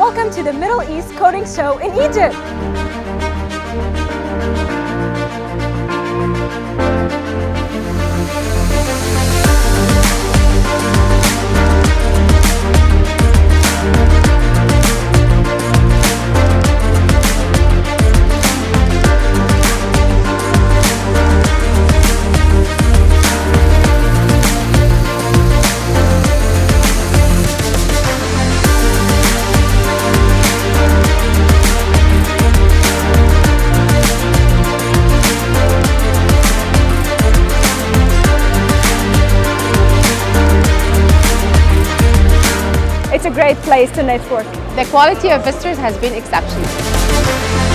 Welcome to the Middle East Coding Show in Egypt! It's a great place to network. The quality of visitors has been exceptional.